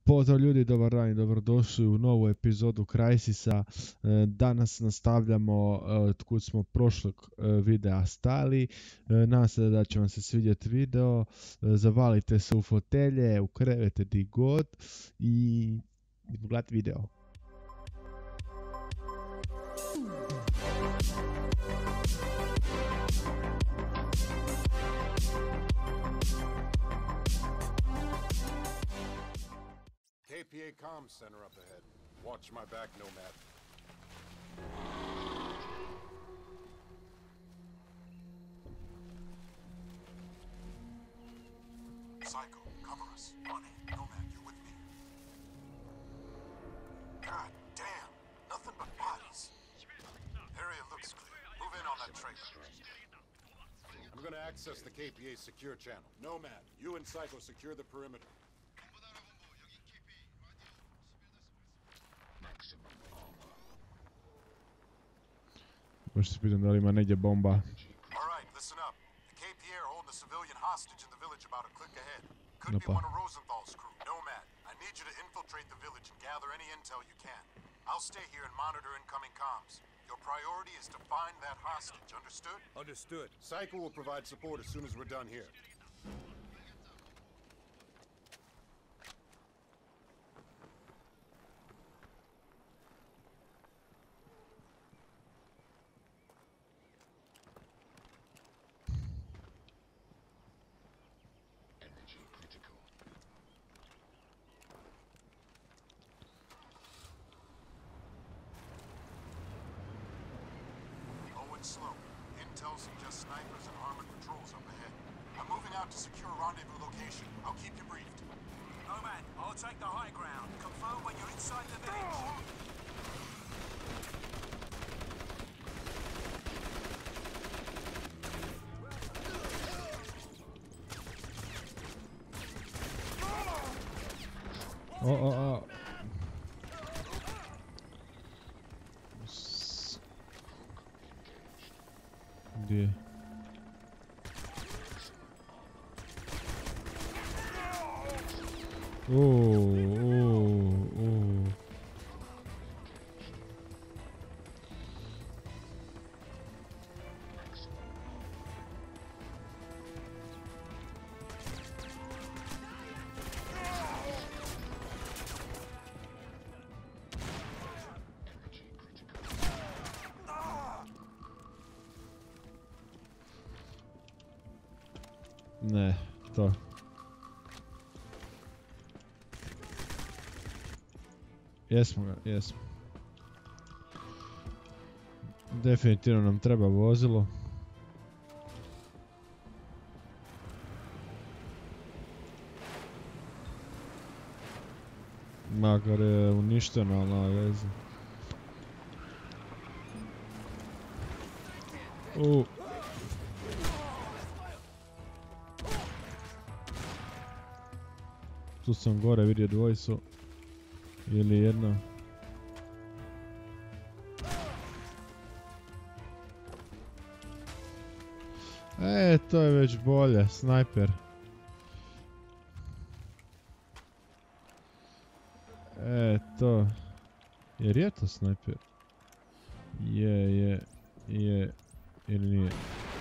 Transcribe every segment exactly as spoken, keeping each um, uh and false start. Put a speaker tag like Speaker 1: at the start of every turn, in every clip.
Speaker 1: Pozdrav ljudi, dobar dan i dobrodošli u novu epizodu Crysisa. Danas nastavljamo od kud smo prošlog videa stali. Nadam se da će vam se svidjeti video. Zavalite se u fotelje, u krevete, di god i gledajte video.
Speaker 2: K P A Comms Center up ahead. Watch my back, Nomad. Psycho, cover us. On it. Nomad, you with me? God damn. Nothing but bodies. Area looks clear. Move in on that trailer. I'm gonna access the K P A secure channel. Nomad, you and Psycho secure the perimeter.
Speaker 1: Možda se pitam da li ima negdje bomba.
Speaker 2: Alright, listen up. The K P A are holding a civilian hostage in the village about a click ahead. Could be one of Rosenthal's crew. Nomad, I need you to infiltrate the village and gather any intel you can. I'll stay here and monitor incoming comms. Your priority is to find that hostage, understood? Understood. Psycho will provide support as soon as we're done here. Slow. Intel suggests snipers and armored patrols up ahead. I'm moving out to secure a rendezvous location. I'll keep you briefed.
Speaker 3: Nomad, I'll take the high ground. Confirm when you're inside the village.
Speaker 1: Oh, oh, oh. Gdje? Ooo, ooo, ooo. Ne, to. Jesmo ga, jesmo. Definitivno nam treba vozilo. Makar je uništeno, ali nema veze. U. Tu sam gore vidio dvojicu. Ili jedna. E, to je već bolje. Snajper. E, to. Jer je to snajper? Je, je, je. Ili nije?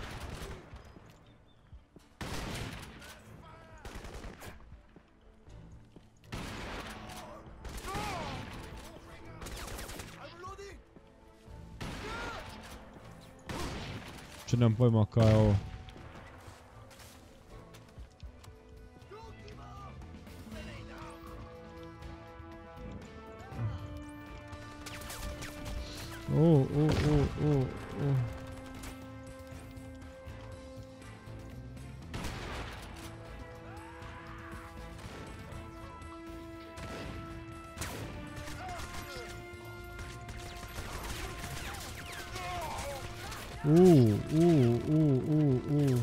Speaker 1: Če nemam pojma kaj je ovo. O, o, o, o, o. Uuu, uuu, uuu, uuu, uuu.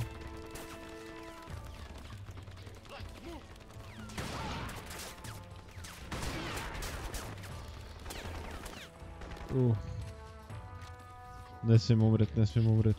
Speaker 1: Uh. Ne smijem umret, ne smijem umret.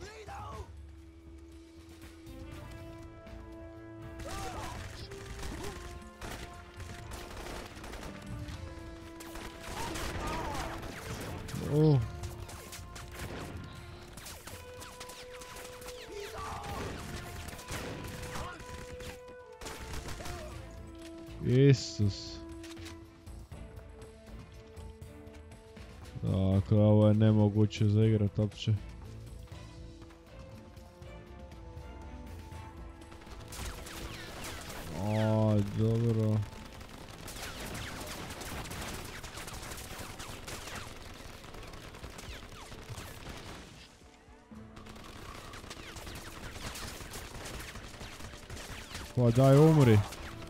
Speaker 1: Isus. Dakle, ovo je nemoguće zaigrat opće. O, dobro. Pa daj umri.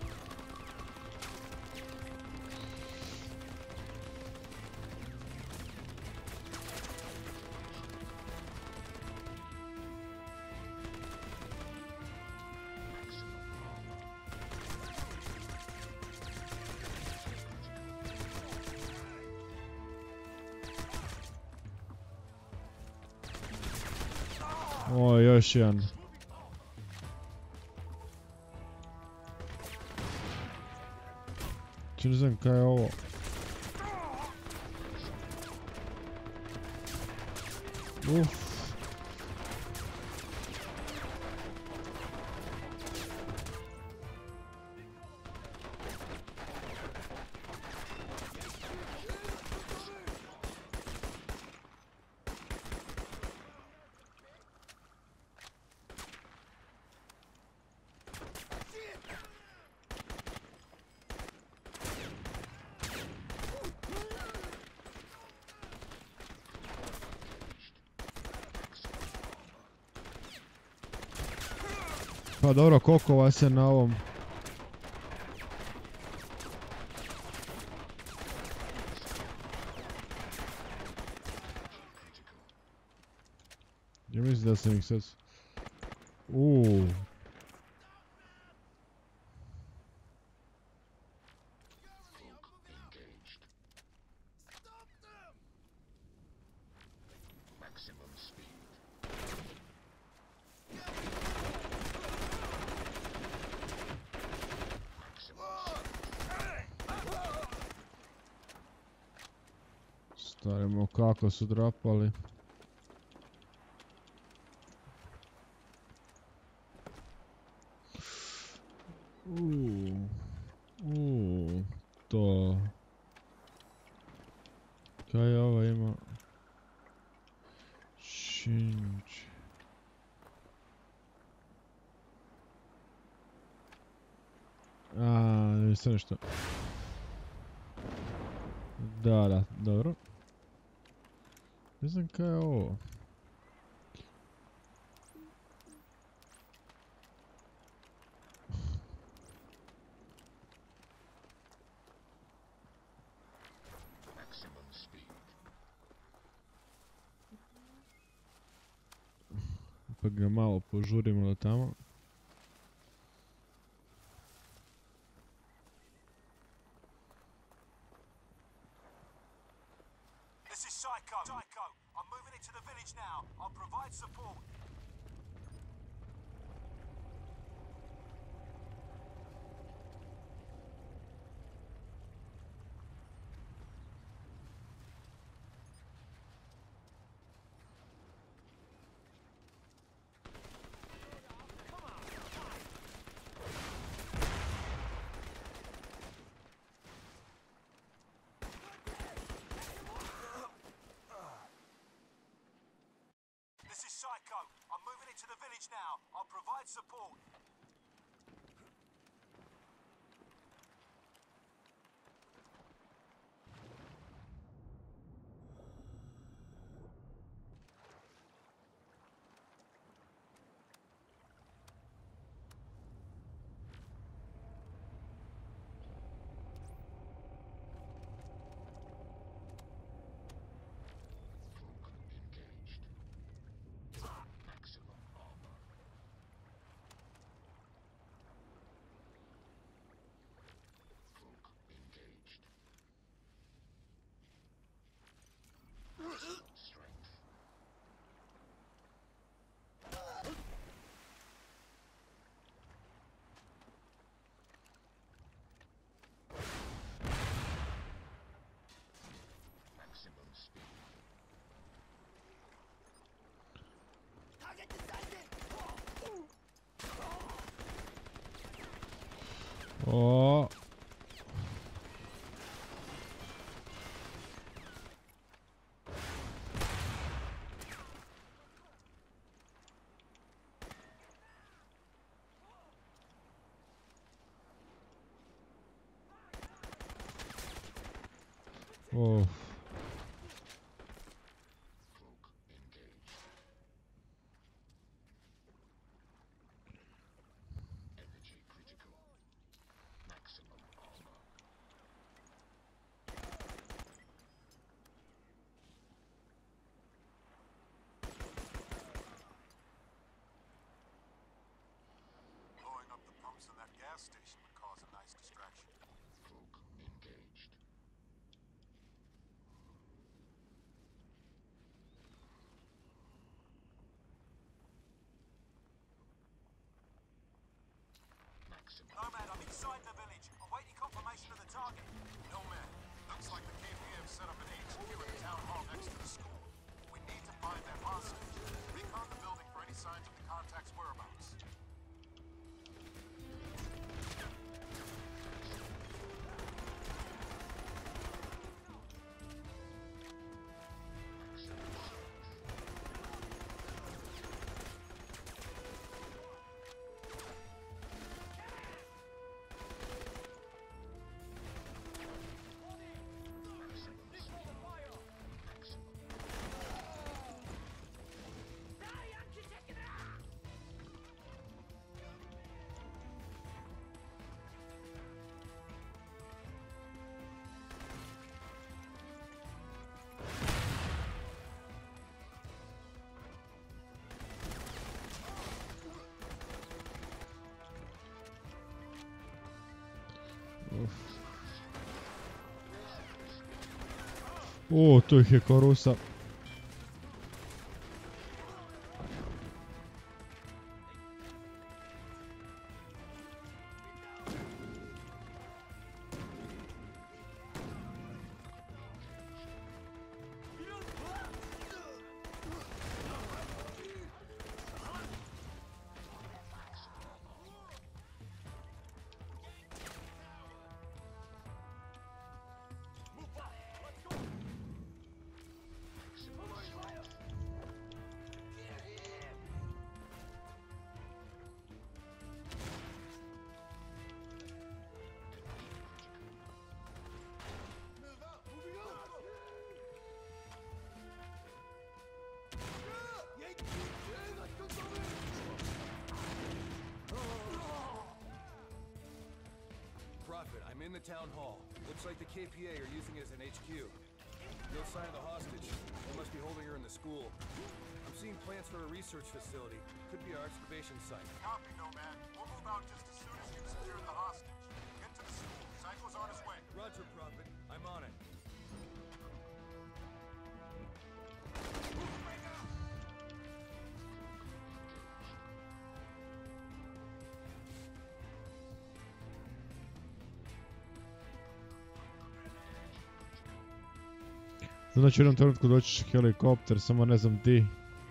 Speaker 1: O, još jedan. Če ne znam kaj je ovo. Uf. Pa dobro, koliko vas je na ovom? Ja mislim da sam ih sad... Uuu. Starimo kako su drapali. Uuu. Uuu. To. Kaj ova ima? Šinč. Aaaa, ne mislim nešto. Da, da, dobro. Ne znam kaj je ovo. Pa ga malo požurimo do tamo.
Speaker 3: This is Psycho. Psycho. I'm moving into the village now. I'll provide support. This is Psycho. I'm moving into the village now. I'll provide support.
Speaker 1: O, Oh.
Speaker 2: Blowing up the pumps in that gas station would cause a nice distraction.
Speaker 3: Nomad, I'm inside the village. I'm waiting confirmation of the target.
Speaker 2: Nomad, looks like the K P A have set up an H Q in the town hall next to the school. We need to find that hostage. Recon the building for any signs of the contact's whereabouts.
Speaker 1: O, to ih je ko Rusa.
Speaker 4: Prophet, I'm in the town hall. Looks like the K P A are using it as an H Q. No sign of the hostage. They must be holding her in the school. I'm seeing plans for a research facility. Could be our excavation site.
Speaker 2: Copy, Nomad. We'll move out just as soon as you've secured the hostage. Get to the school. Psycho's on his way.
Speaker 4: Roger, Prophet. I'm on it.
Speaker 1: Znači u jednom trenutku doći će helikopter, samo ne znam di.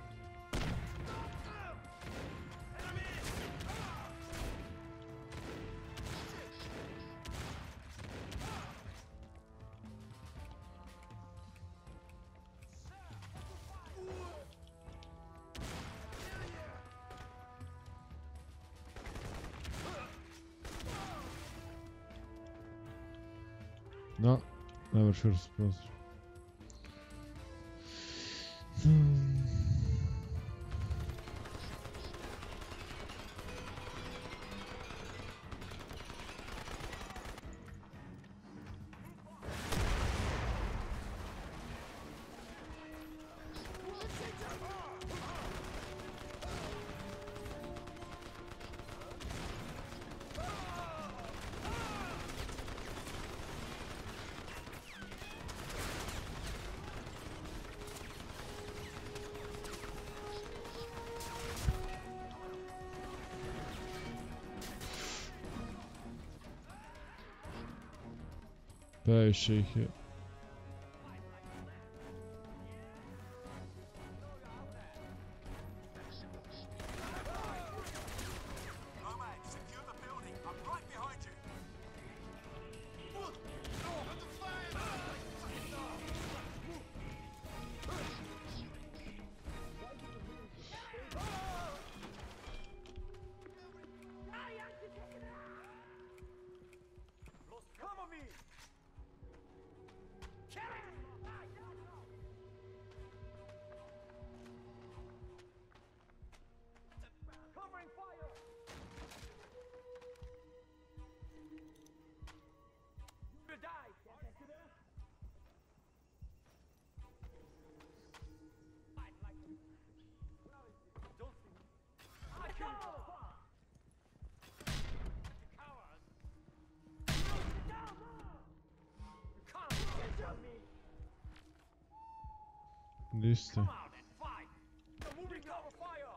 Speaker 1: No, never sure surprise. Previše ih je.
Speaker 3: Nomad, secure the building. I'm right behind you. Cover me! Kill
Speaker 1: Di ste?
Speaker 3: Come on, then, fight. Moving cover fire.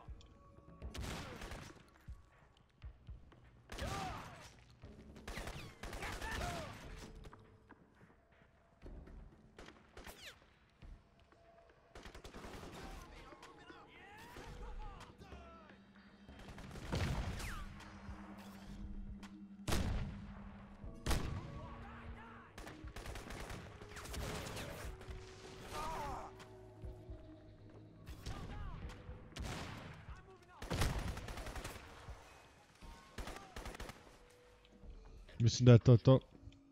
Speaker 1: Mislim da je to to.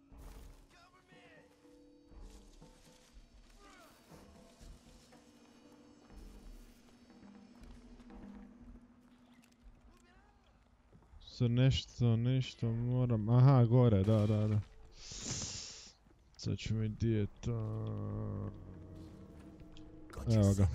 Speaker 1: Sad nešto, nešto moram... Aha, gore, da, da, da. Sad ću mi di je to... Evo ga.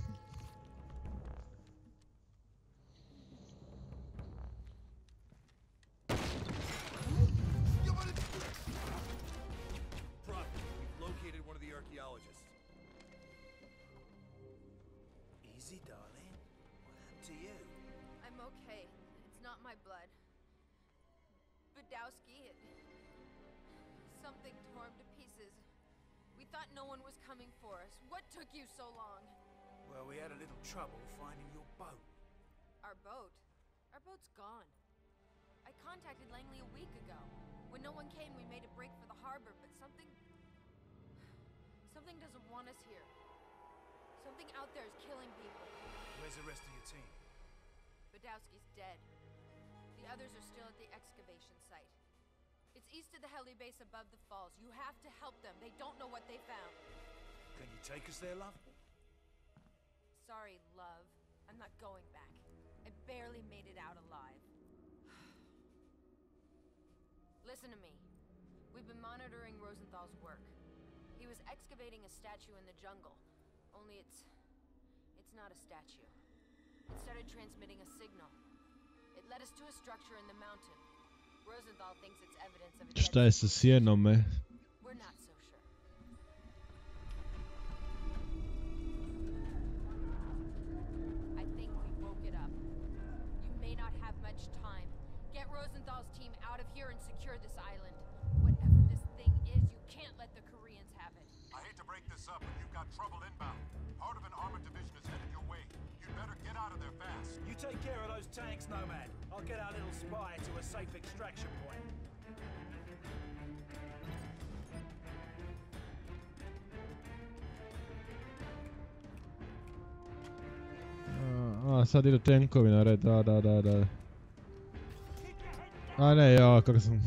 Speaker 3: Easy, darling. What happened to you?
Speaker 5: I'm okay. It's not my blood. Badowski, it... something tore him to pieces. We thought no one was coming for us. What took you so long?
Speaker 3: Well, we had a little trouble finding your boat.
Speaker 5: Our boat? Our boat's gone. I contacted Langley a week ago. When no one came, we made a break for the harbor, but something... something doesn't want us here. Something out there is killing people.
Speaker 3: Where's the rest of your team?
Speaker 5: Badowski's dead. The others are still at the excavation site. It's east of the heli base above the falls. You have to help them. They don't know what they found.
Speaker 3: Can you take us there, love?
Speaker 5: Sorry, love. I'm not going back. I barely made it out alive. Listen to me. We've been monitoring Rosenthal's work. He was excavating a statue in the jungle. Only it's... it's not a statue. It started transmitting a signal. It led us to a structure in the mountain. Rosenthal thinks it's evidence of a dead
Speaker 1: Šta je sa sjenom, me?
Speaker 5: We're not so sure. I think we woke it up. You may not have much time. Get Rosenthal's team out of here and secure this island. Whatever this thing is, you can't let the Koreans have it.
Speaker 2: I hate to break this up, but you've got trouble inbound. Part of an armored division is headed your way. You'd better get out of there fast.
Speaker 3: You take care of those tanks, Nomad. I'll get our little spy to a safe extraction point.
Speaker 1: A, sad idu tenkovi na red, da, da, da, da. A ne, ja, kako sam...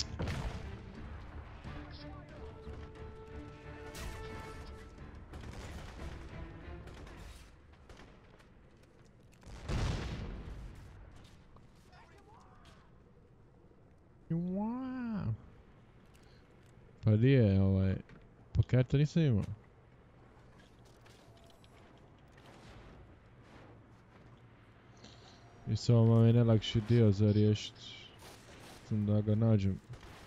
Speaker 1: Wow. Pa di je ovaj... Paketa nisam imao. I samo vam je najlakši dio za riješit. Sam da ga nađem.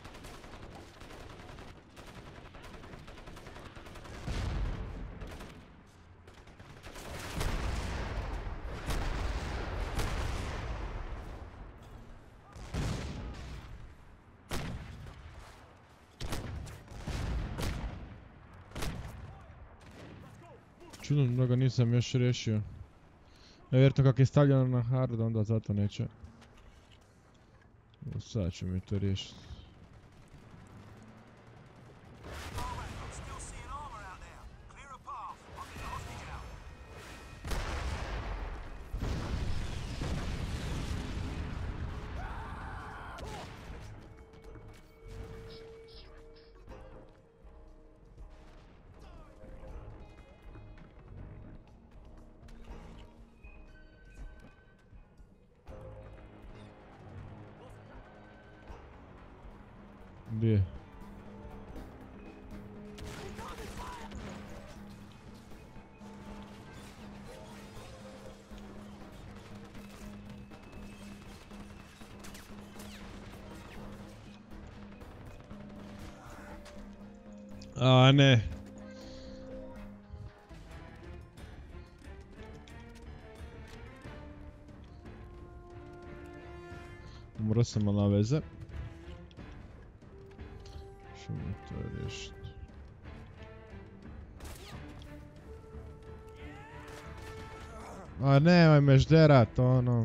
Speaker 1: Čudno da ga nisam još riješio. Vjerojatno kako je stavljeno na hard, onda zato neće. Sad ću mi to riješiti. Gdje je? A ne. dobro sam, ali na veze. Šumo to riješiti. A nemoj me žderat, ono.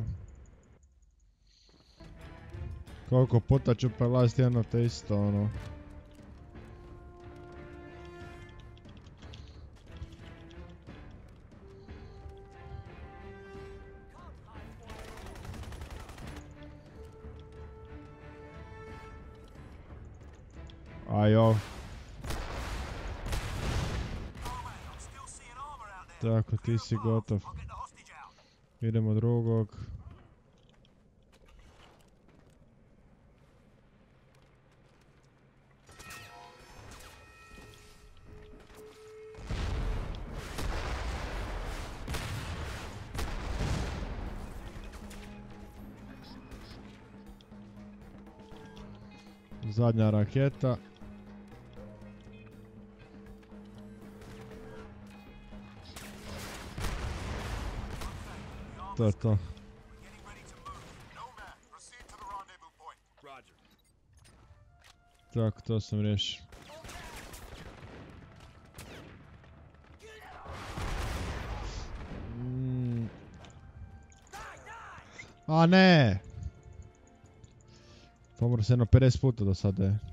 Speaker 1: Koliko puta ću prelaziti jedno te isto, ono. Ajo. Tako, ti si gotov. Idemo drugog. Zadnja raketa. To je to. Tako, to sam riješio. Mm. A ne! Pomro se jedno pedeset puta do sada je.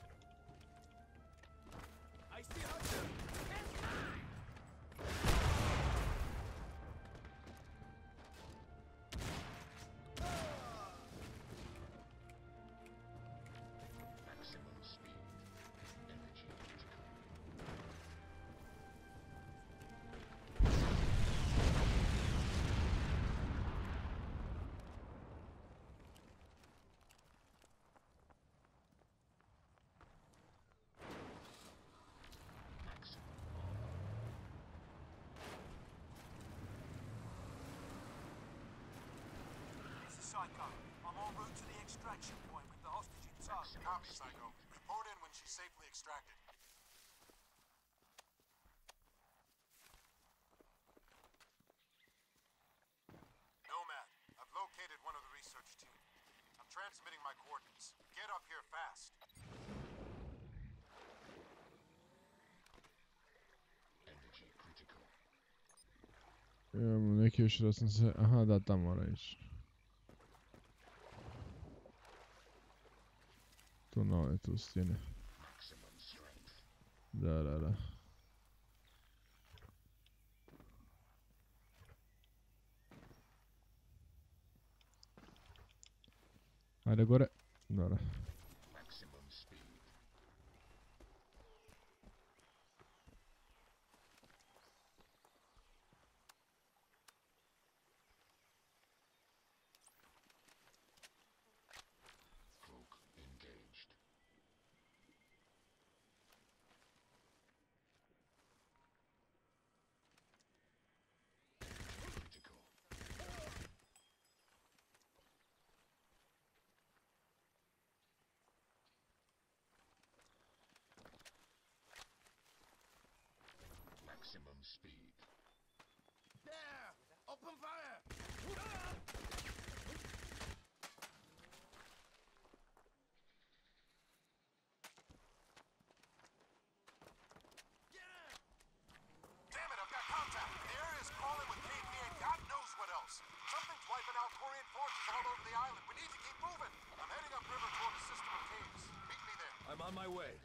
Speaker 3: Psycho. I'm en route to the extraction point with the hostage in tow.
Speaker 2: Copy, Psycho. Report in when she's safely extracted. Nomad, I've located one of the research team. I'm transmitting my coordinates. Get up here fast.
Speaker 1: Imamo neki još da sam se... Aha, da, tamo mora ići. Tu nove, tu stine. Da, da, da. Ajde gore. Dobro.
Speaker 3: Maximum speed. There! Open fire!
Speaker 2: Damn it, I've got contact. The area's crawling with K P A and God knows what else. Something's wiping out Korean forces all over the island. We need to keep moving. I'm heading upriver toward a system of caves. Meet me there.
Speaker 4: I'm on my way.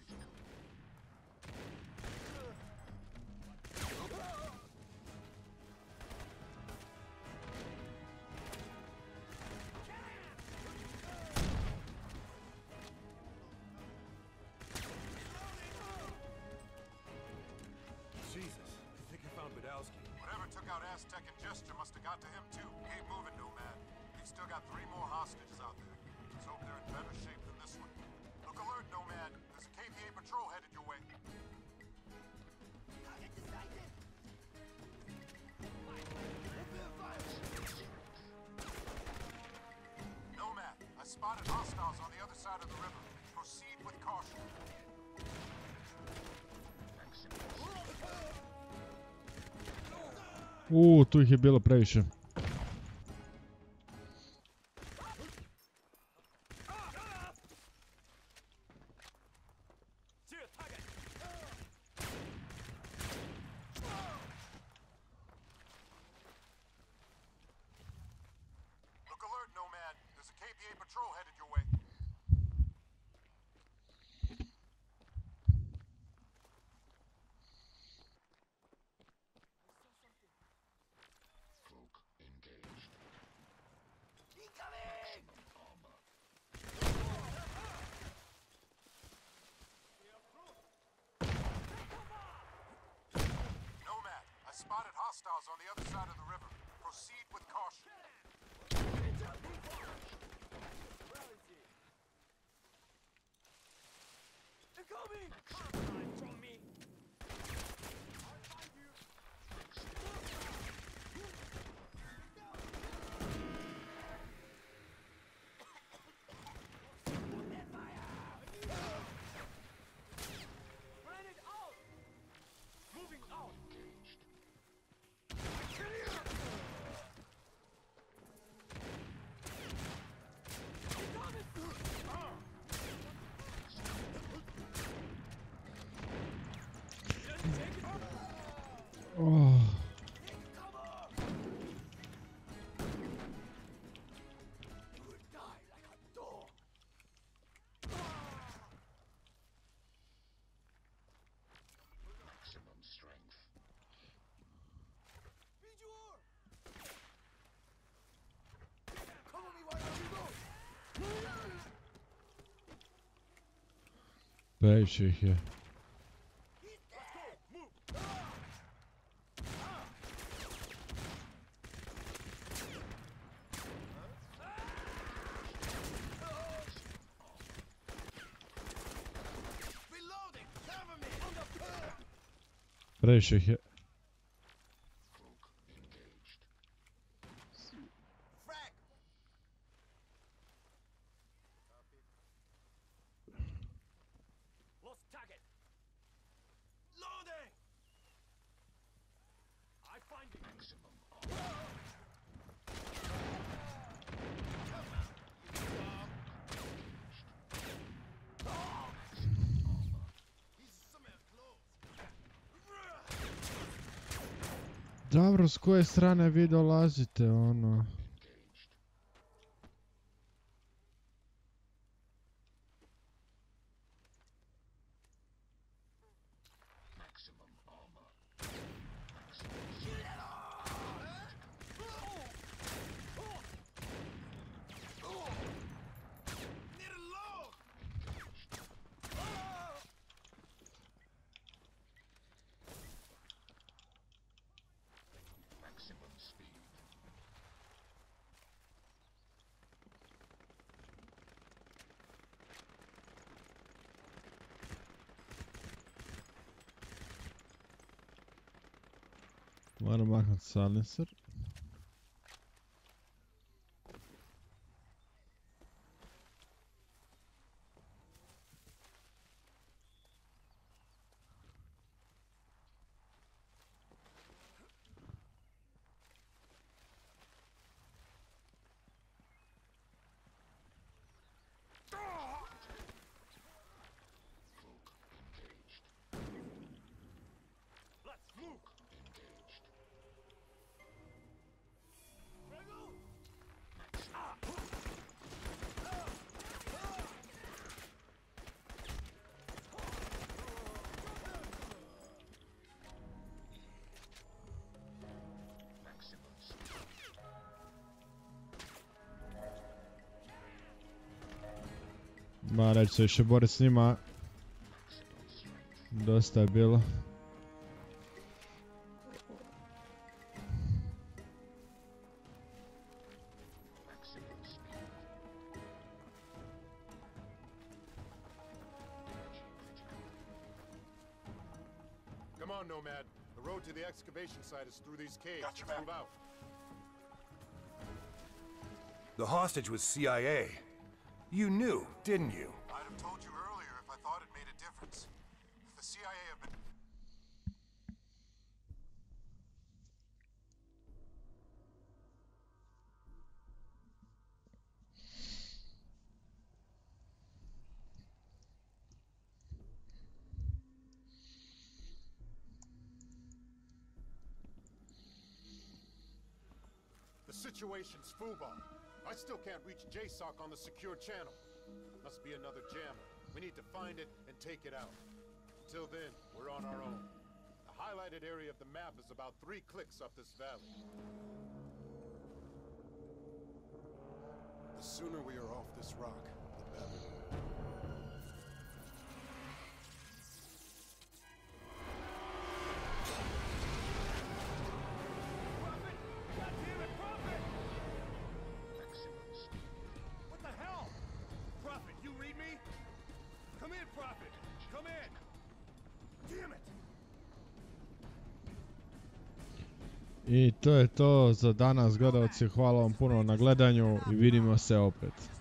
Speaker 4: Jesus, I think I found Badowski.
Speaker 2: Whatever took out Aztec and Gesture must have got to him too. Keep moving, Nomad. We've still got three more hostages out there. Let's hope they're in better shape than this one. Look alert, Nomad. There's a K P A patrol headed your way. Nomad, I spotted hostiles on the other side of the river. Proceed with caution.
Speaker 1: Uuu, tu ih je bilo previše.
Speaker 3: Incoming! Hide from me! Granted out! Moving out!
Speaker 1: Oh. Previše ih je. Previše ih je.
Speaker 3: Lost target! Loading! I find you! Maximum.
Speaker 1: Dobro, s koje strane vi dolazite, ono? Moram maknuti silencer.
Speaker 3: Let's move!
Speaker 1: Ma, neću se više boriti s njima. Dosta je bilo.
Speaker 2: Come on, Nomad. The road to the excavation site is through these caves.
Speaker 3: Gotcha,
Speaker 2: Let's
Speaker 3: man.
Speaker 2: move out.
Speaker 4: The hostage was C I A. You knew, didn't you?
Speaker 2: I'd have told you earlier if I thought it made a difference. If the C I A have been... The situation's fooball. I still can't reach J SOC on the secure channel. Must be another jammer. We need to find it and take it out. Until then, we're on our own. The highlighted area of the map is about three clicks up this valley. The sooner we are off this rock, the better.
Speaker 3: What the hell? Prophet, you read me? Come in, Prophet!
Speaker 4: open. Come in. Damn it.
Speaker 1: I to je to za danas, gledalci. Hvala vam puno na gledanju i vidimo se opet.